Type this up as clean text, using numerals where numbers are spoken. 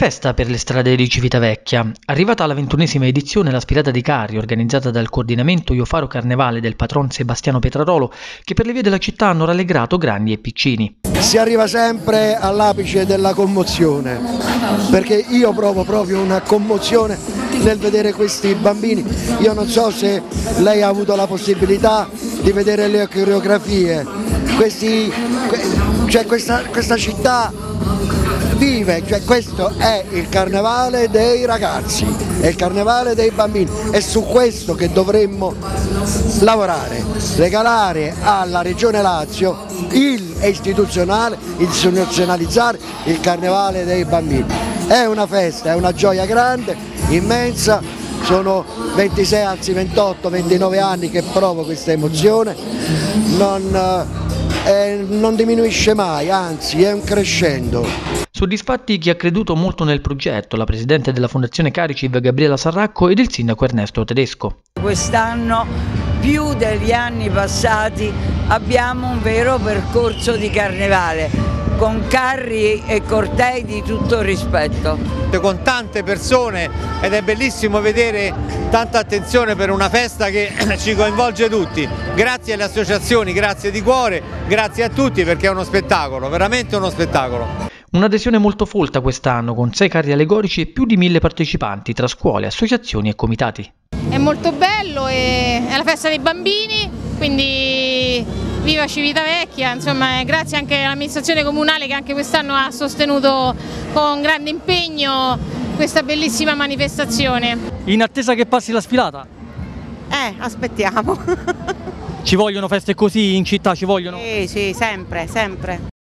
Festa per le strade di Civitavecchia. Arrivata alla 21ª edizione la Sfilata dei Carri, organizzata dal coordinamento Io Faro Carnevale del patron Sebastiano Petrarolo, che per le vie della città hanno rallegrato grandi e piccini. Si arriva sempre all'apice della commozione, perché io provo proprio una commozione nel vedere questi bambini. Io non so se lei ha avuto la possibilità di vedere le coreografie, questa città vive, questo è il carnevale dei ragazzi, è il carnevale dei bambini, è su questo che dovremmo lavorare, regalare alla Regione Lazio istituzionalizzare il carnevale dei bambini. È una festa, è una gioia grande, immensa, sono 26, anzi 28, 29 anni che provo questa emozione, non diminuisce mai, anzi è un crescendo. Soddisfatti chi ha creduto molto nel progetto, la presidente della Fondazione Cariciv Gabriela Sarracco ed il sindaco Ernesto Tedesco. Quest'anno, più degli anni passati, abbiamo un vero percorso di carnevale, con carri e cortei di tutto rispetto. Con tante persone ed è bellissimo vedere tanta attenzione per una festa che ci coinvolge tutti. Grazie alle associazioni, grazie di cuore, grazie a tutti perché è uno spettacolo, veramente uno spettacolo. Un'adesione molto folta quest'anno, con 6 carri allegorici e più di 1000 partecipanti tra scuole, associazioni e comitati. È molto bello, è la festa dei bambini, quindi viva Civitavecchia, insomma grazie anche all'amministrazione comunale che anche quest'anno ha sostenuto con grande impegno questa bellissima manifestazione. In attesa che passi la sfilata? Aspettiamo. Ci vogliono feste così in città, ci vogliono? Sì, sempre, sempre.